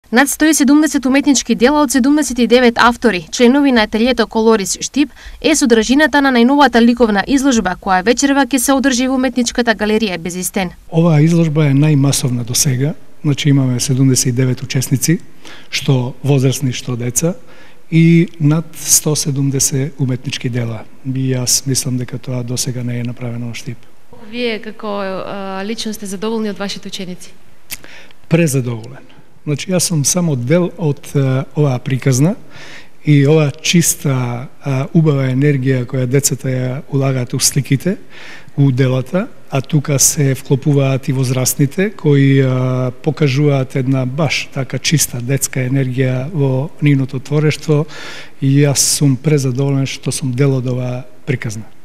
Над 170 уметнички дела од 79 автори, членови на ателието Колорис Штип, е содржината на најновата ликовна изложба која вечерва ќе се одржи во уметничката галерија Безистен. Оваа изложба е најмасовна до сега, значи имаме 79 учесници, што возрастни, што деца, и над 170 уметнички дела. И јас мислам дека тоа до сега не е направено во Штип. Вие како лично сте задоволни од вашите ученици? Презадоволен. Значи, јас сум само дел од оваа приказна и оваа чиста, убава енергија која децата ја улагаат у сликите, у делата, а тука се вклопуваат и возрастните кои покажуваат една баш така чиста детска енергија во нивното творештво и јас сум презадоволен што сум дел од оваа приказна.